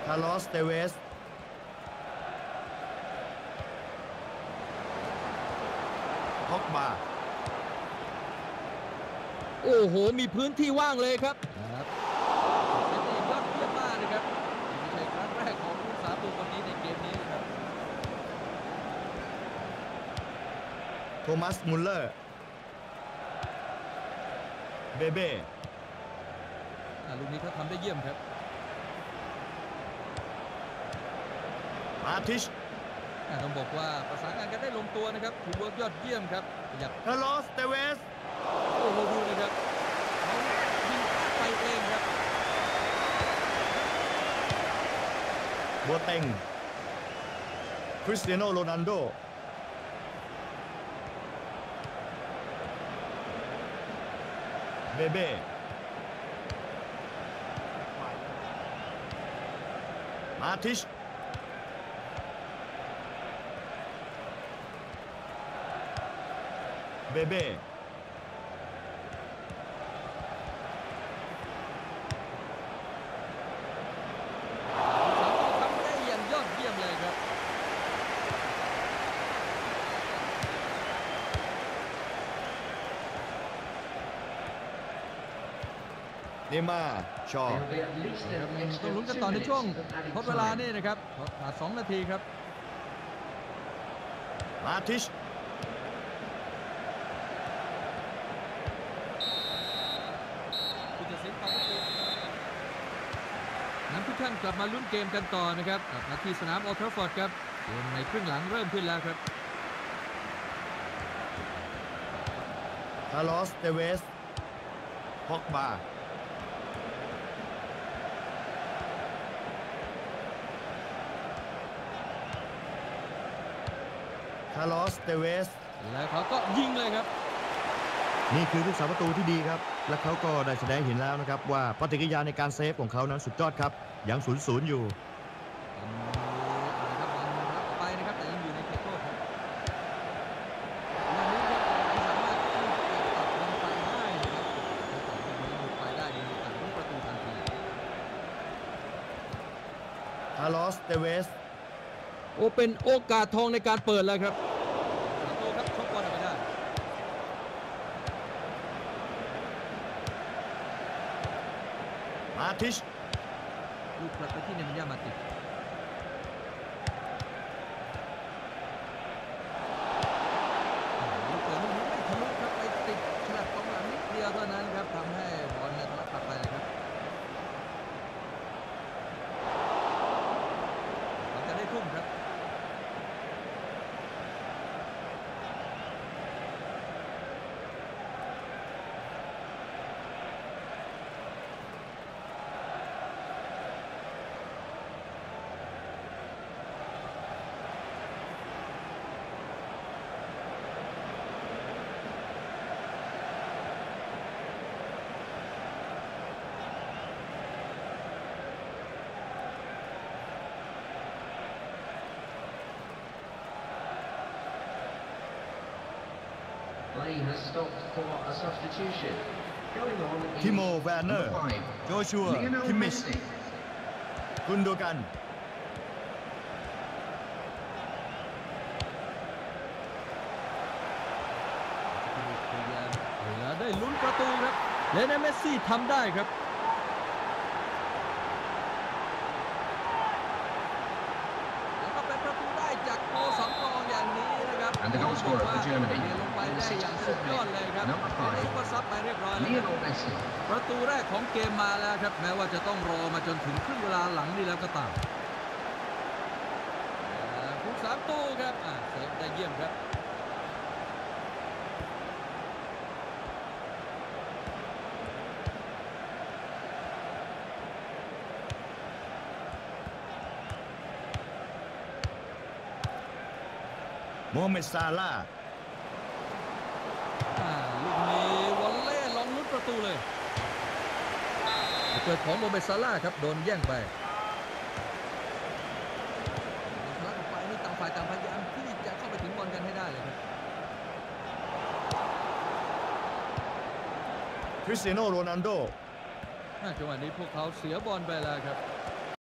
คาร์ลอส เตเวสพ็อกบาโอ้โหมีพื้นที่ว่างเลยครับเซตยอดเยี่ยมมากนะครับไม่ใช่ครั้งแรกของผู้สาประตูคนนี้ในเกมนี้นะครับโทมัส มุลเลอร์ เบเบ้ลูกนี้เขาทำได้เยี่ยมครับมาทิชต้องบอกว่าประสานงานกันได้ลงตัวนะครับทีมเวิร์กยอดเยี่ยมครับขยับคาร์ลอส เตเวสโอ้โหดูนะครับเขายิงไปเองครับบัวเต็งคริสเตียโน โรนัลโดเบเบ้มาทิชเบเบ้ทำได้อย่างยอดเยี่ยมเลยครับเนม่าชอต้องลุ้นกันต่อในช่วงทดเวลานี่นะครับขาด2 นาทีครับมาทิชผู้ตัดสินของประตูนั้นทุกท่านกลับมาลุ้นเกมกันต่อนะครับกลับมาที่สนามโอลด์แทราฟฟอร์ดครับเกมในครึ่งหลังเริ่มขึ้นแล้วครับคาร์ลอส เตเวสพ็อกบาคาร์ลอส เตเวสแล้วเขาก็ยิงเลยครับนี่คือผู้สาประตูที่ดีครับและเขาก็ได้แสดงเห็นแล้วนะครับว่าปฏิกิริยาในการเซฟของเขานั้นสุดยอดครับยัง0-0อยู่ครับบอลรับไปนะครับแต่ยังอยู่ในเขตโทษครับวันนี้ครับสามารถที่จะตัดบอลไปได้นะครับตัดบอลหลุดไปได้มีโอกาสลุ้นประตูทันทีคาร์ลอส เตเวสโอเป็นโอกาสทองในการเปิดแล้วครับประตูครับชกบอลออกไปได้มาทิชลูกผลักไปที่เนมันยามาติลูกเปิดลูกนี้ไม่ทะลุครับไปติดฉลับกองหลังนิดเดียวเท่านั้นครับทำให้บอลเนี่ยทะลักกลับไปเลยครับมันจะได้ทุ่มครับทิโม แวร์เนอร์ โจชัว คิมมิช กุนโดกันแล้วได้ลุ้นประตูครับเลโอเนล เมสซี่ทำได้ครับแล้วก็เป็นประตูได้จากโกสำรองอย่างนี้นะครับเดินลงไปได้อย่างสุดยอดเลยครับนี่ก็ซับไปเรียบร้อยแล้วประตูแรกของเกมมาแล้วครับแม้ว่าจะต้องรอมาจนถึงครึ่งเวลาหลังนี่แล้วก็ตามผู้สาประตูครับเซฟได้เยี่ยมครับโมฮัมเหม็ด ซาลาห์ลูกนี้วอลเล่ลองลุ้นประตูเลยเกิดของโมฮัมเหม็ด ซาลาห์ครับโดนแย่งไปทะลักออกไปนี่ต่างฝ่ายต่างพยายามที่จะเข้าไปถึงบอลกันให้ได้เลยครับคริสเตียโน โรนัลโดจังหวะนี้พวกเขาเสียบอลไปแล้วครับ